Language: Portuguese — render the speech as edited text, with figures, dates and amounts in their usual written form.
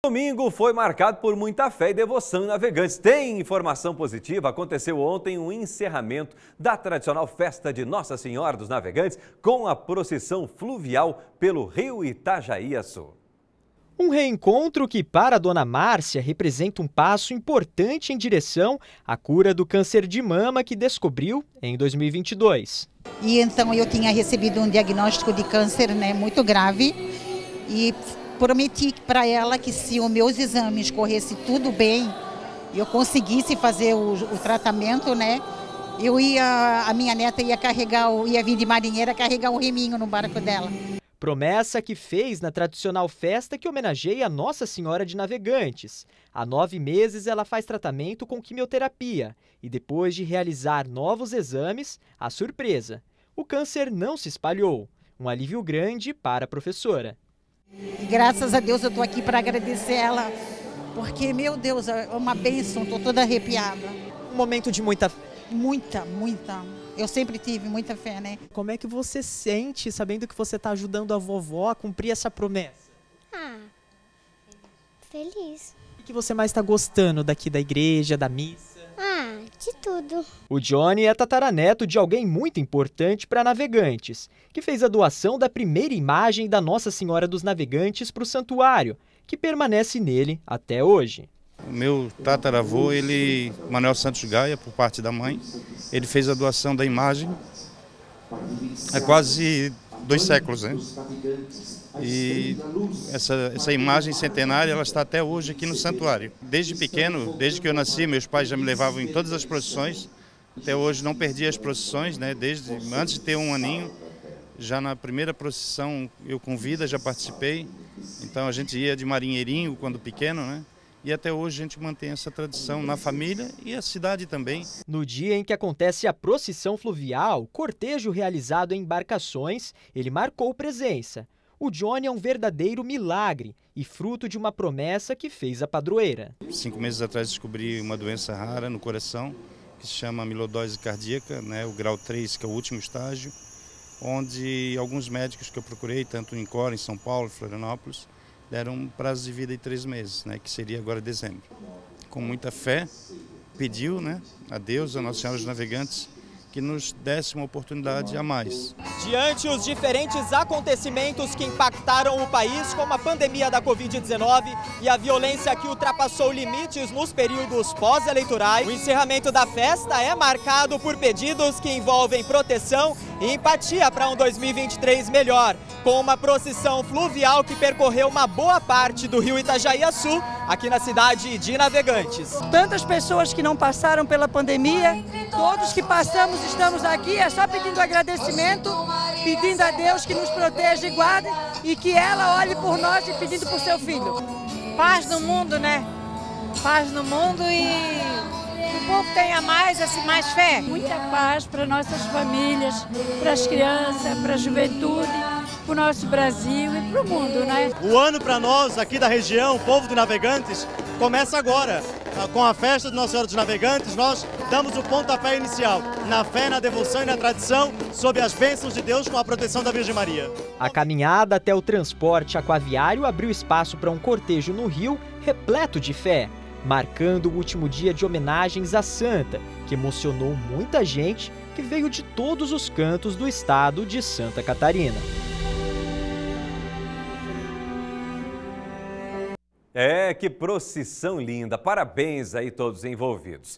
Domingo foi marcado por muita fé e devoção em Navegantes. Tem informação positiva. Aconteceu ontem um encerramento da tradicional festa de Nossa Senhora dos Navegantes com a procissão fluvial pelo rio Itajaí-Açu. Um reencontro que, para a dona Márcia, representa um passo importante em direção à cura do câncer de mama que descobriu em 2022. E então eu tinha recebido um diagnóstico de câncer, muito grave, e prometi para ela que se os meus exames corressem tudo bem, eu conseguisse fazer o tratamento, a minha neta ia vir de marinheira carregar um reminho no barco dela. Promessa que fez na tradicional festa que homenageia a Nossa Senhora de Navegantes. Há 9 meses ela faz tratamento com quimioterapia e depois de realizar novos exames, a surpresa: o câncer não se espalhou. Um alívio grande para a professora. E graças a Deus eu estou aqui para agradecer ela, porque, meu Deus, é uma bênção, estou toda arrepiada. Um momento de muita fé. Muita. Eu sempre tive muita fé, Como é que você sente sabendo que você está ajudando a vovó a cumprir essa promessa? Feliz. O que você mais está gostando daqui da igreja, da missa? De tudo. O Johnny é tataraneto de alguém muito importante para Navegantes, que fez a doação da primeira imagem da Nossa Senhora dos Navegantes para o santuário, que permanece nele até hoje. O meu tataravô, Manuel Santos Gaia, por parte da mãe, ele fez a doação da imagem há quase 2 séculos, E essa imagem centenária, ela está até hoje aqui no santuário. Desde pequeno, desde que eu nasci, meus pais já me levavam em todas as procissões. Até hoje não perdi as procissões, Desde antes de ter 1 aninho, já na primeira procissão eu com vida já participei. Então a gente ia de marinheirinho quando pequeno, E até hoje a gente mantém essa tradição na família e a cidade também. No dia em que acontece a procissão fluvial, cortejo realizado em embarcações, ele marcou presença. O Johnny é um verdadeiro milagre e fruto de uma promessa que fez a padroeira. 5 meses atrás descobri uma doença rara no coração, que se chama amilodose cardíaca, o grau 3, que é o último estágio, onde alguns médicos que eu procurei, tanto em Cora, em São Paulo, Florianópolis, deram um prazo de vida de 3 meses, que seria agora dezembro. Com muita fé, pediu a Deus, a Nossa Senhora dos Navegantes, que nos desse uma oportunidade a mais. Diante os diferentes acontecimentos que impactaram o país, como a pandemia da Covid-19 e a violência que ultrapassou limites nos períodos pós-eleitorais, o encerramento da festa é marcado por pedidos que envolvem proteção e empatia para um 2023 melhor, com uma procissão fluvial que percorreu uma boa parte do rio Itajaí-Açu, aqui na cidade de Navegantes. Tantas pessoas que não passaram pela pandemia, todos que passamos estamos aqui, é só pedindo agradecimento, pedindo a Deus que nos proteja e guarde e que ela olhe por nós e pedindo por seu filho. Paz no mundo, Paz no mundo e que o povo tenha mais fé. Muita paz para nossas famílias, para as crianças, para a juventude, para o nosso Brasil e para o mundo, O ano para nós aqui da região, o povo de Navegantes, começa agora. Com a festa de Nossa Senhora dos Navegantes, nós damos o pontapé inicial, na fé, na devoção e na tradição, sob as bênçãos de Deus com a proteção da Virgem Maria. A caminhada até o transporte aquaviário abriu espaço para um cortejo no rio repleto de fé, marcando o último dia de homenagens à Santa, que emocionou muita gente que veio de todos os cantos do estado de Santa Catarina. Que procissão linda! Parabéns aí todos envolvidos.